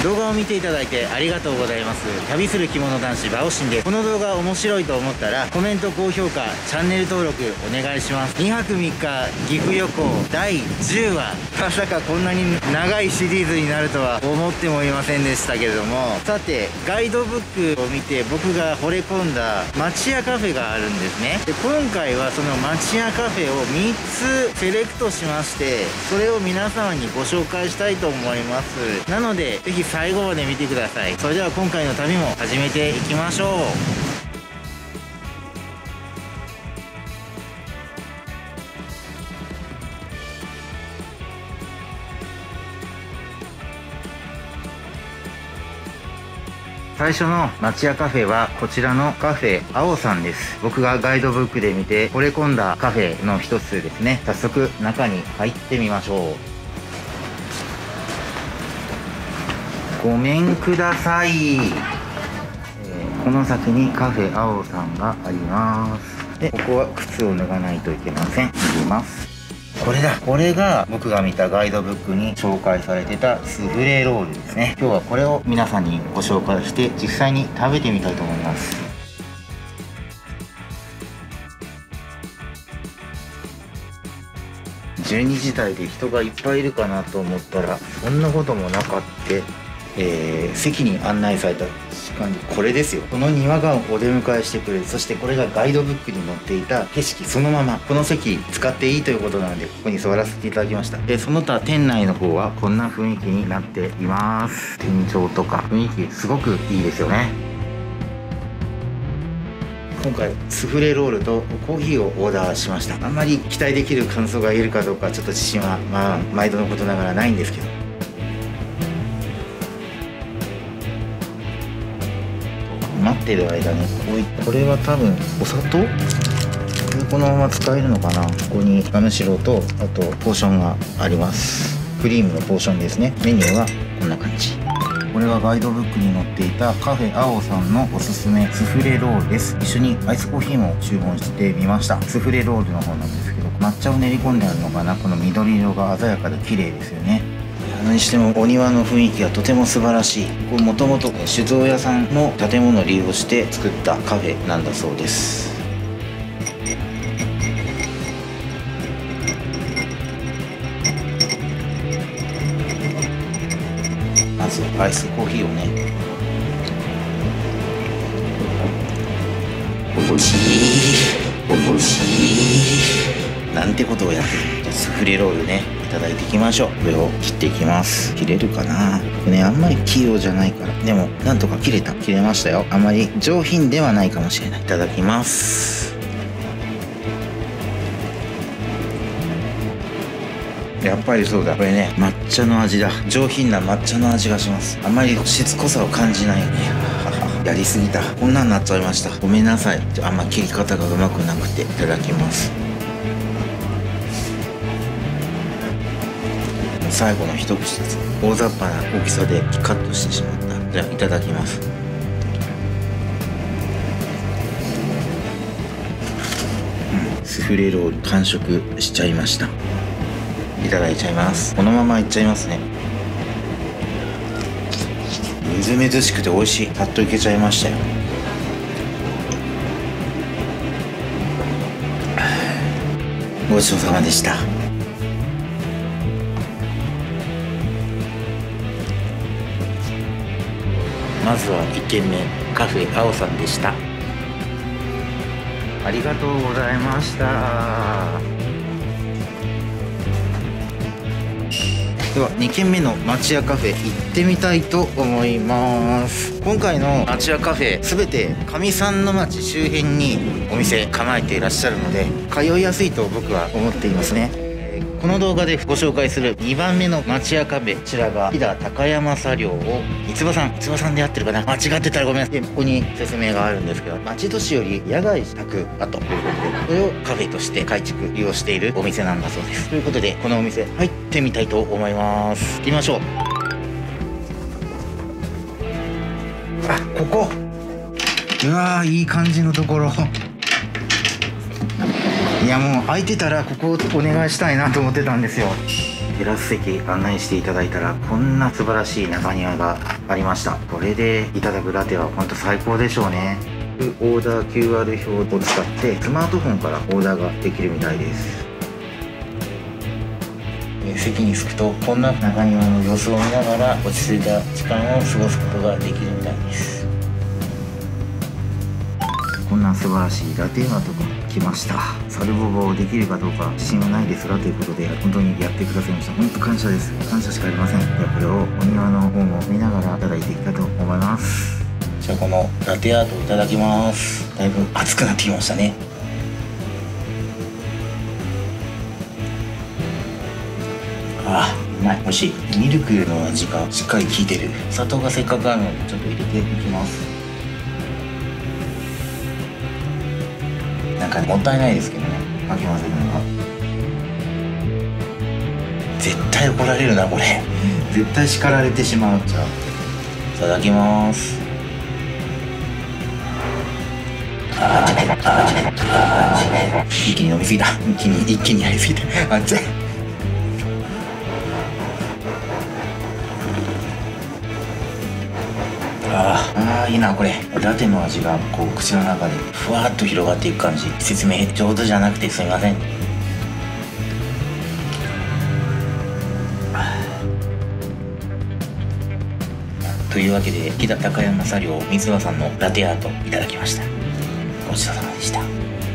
動画を見ていただいてありがとうございます。旅する着物男子バオシンです。この動画面白いと思ったらコメント、高評価、チャンネル登録お願いします。2泊3日岐阜旅行第10話、まさかこんなに長いシリーズになるとは思ってもいませんでしたけれども、さてガイドブックを見て僕が惚れ込んだ町屋カフェがあるんですね。で今回はその町屋カフェを3つセレクトしまして、それを皆様にご紹介したいと思います。なのでぜひ最後まで見てください。それでは今回の旅も始めていきましょう。最初の町屋カフェはこちらのカフェ青さんです。僕がガイドブックで見て惚れ込んだカフェの一つですね。早速中に入ってみましょう。ごめんください。この先にカフェ青さんがあります。でここは靴を脱がないといけません。脱ぎます。これだ。これが僕が見たガイドブックに紹介されてたスフレロールですね。今日はこれを皆さんにご紹介して実際に食べてみたいと思います。12時台で人がいっぱいいるかなと思ったらそんなこともなかった。席に案内された時間にこれですよ。この庭がお出迎えしてくれる。そしてこれがガイドブックに載っていた景色そのまま。この席使っていいということなのでここに座らせていただきました。その他店内の方はこんな雰囲気になっています。天井とか雰囲気すごくいいですよね。今回スフレロールとコーヒーをオーダーしました。あんまり期待できる感想が言えるかどうかちょっと自信は毎度のことながらないんですけど、待ってる間にこれは多分お砂糖このまま使えるのかな。ここにガムシロとあとポーションがあります。クリームのポーションですね。メニューはこんな感じ。これはガイドブックに載っていたカフェ青さんのおすすめスフレロールです。一緒にアイスコーヒーも注文してみました。スフレロールの方なんですけど抹茶を練り込んであるのかな。この緑色が鮮やかで綺麗ですよね。にしてもお庭の雰囲気がとても素晴らしい。これもともと酒造屋さんの建物を利用して作ったカフェなんだそうです。まずアイスコーヒーをね。おいしいおいしいなんてことをやってる。じゃあスフレロールねいただいていきましょう。これを切っていきます。切れるかな。僕ねあんまり器用じゃないから。でもなんとか切れましたよ。あまり上品ではないかもしれない。いただきます。やっぱりそうだ。これね抹茶の味だ。上品な抹茶の味がします。あまりしつこさを感じないよね。やりすぎた。こんなんなっちゃいました。ごめんなさい。あんま切り方がうまくなくて。いただきます。最後の一口です。大雑把な大きさでカットしてしまった。じゃあいただきます。スフレロール完食しちゃいました。いただいちゃいます。このままいっちゃいますね。みずみずしくて美味しい。さっといけちゃいましたよ。ごちそうさまでした。まずは1軒目カフェ青さんでした。ありがとうございました。では2軒目の町屋カフェ行ってみたいと思います。今回の町屋カフェ全て上三の町周辺にお店構えていらっしゃるので通いやすいと僕は思っていますね。この動画でご紹介する2番目の町屋カフェ、こちらが飛騨高山茶寮を三葉さんで合ってるかな。間違ってたらごめんなさい。ここに説明があるんですけど、町都市より野外宅跡ということで、これをカフェとして改築利用しているお店なんだそうです。ということでこのお店入ってみたいと思います。行きましょう。あ、ここうわー、いい感じのところ。いやもう空いてたらここをお願いしたいなと思ってたんですよ。 テラス席案内していただいたら、こんな素晴らしい中庭がありました。これでいただくラテはほんと最高でしょうね。オーダー QR 表を使ってスマートフォンからオーダーができるみたいです。席に着くとこんな中庭の様子を見ながら落ち着いた時間を過ごすことができるみたいです。こんな素晴らしいラテアートが来ました。サルボボできるかどうか自信はないですがということで、本当にやってくださいました。本当感謝です。感謝しかありません。ではこれをお庭の方も見ながらいただいていきたいと思います。じゃあこのラテアートいただきます。だいぶ熱くなってきましたね。あー、うまい。美味しい。ミルクの味がしっかり効いてる。砂糖がせっかくあるのでちょっと入れていきます。なんかもったいないですけどね、かき混ぜるのが。絶対怒られるなこれ。絶対叱られてしまう。じゃあいただきます。一気に飲みすぎた。一気にやりすぎた。熱い。あーいいなこれ。ラテの味がこう口の中でふわっと広がっていく感じ。説明上手じゃなくてすみません。というわけで飛騨高山茶寮水和さんのラテアートいただきました。ごちそうさまでした。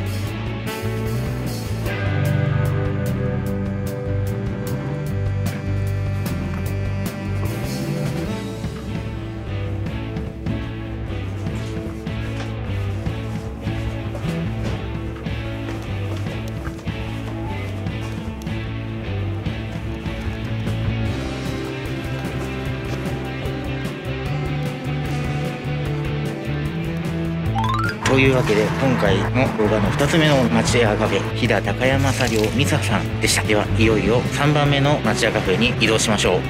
というわけで今回の動画の2つ目の町屋カフェ飛騨高山茶寮みささんでした。ではいよいよ3番目の町屋カフェに移動しましょう。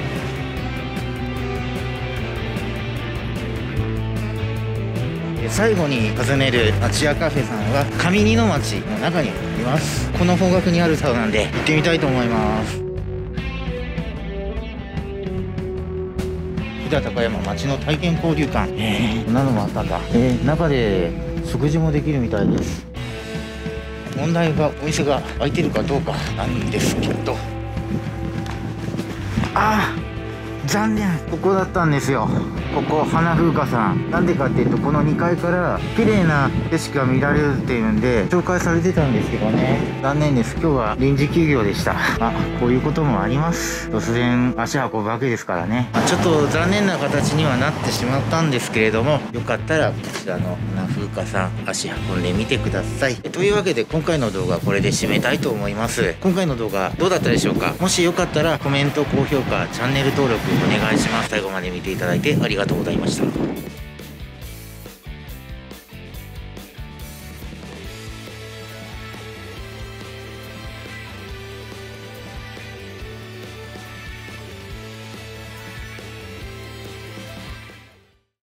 最後に訪ねる町屋カフェさんは上二の町の中にあります。この方角にあるサウナで行ってみたいと思います。飛騨高山町の体験交流館、こんなのもあったんだ。中で食事もできるみたいです。問題はお店が開いてるかどうかなんですけど、残念、ここだったんですよ。ここ花風花さん。なんでかっていうと、この2階から綺麗な景色が見られるっていうんで紹介されてたんですけどね、残念です。今日は臨時休業でした。こういうこともあります。突然足運ぶわけですからね。ちょっと残念な形にはなってしまったんですけれども、よかったらこちらの花風花さん足運んでみてください。というわけで今回の動画はこれで締めたいと思います。今回の動画どうだったでしょうか。もしよかったらコメント、高評価、チャンネル登録お願いします。最後まで見ていただいてありがとうございました。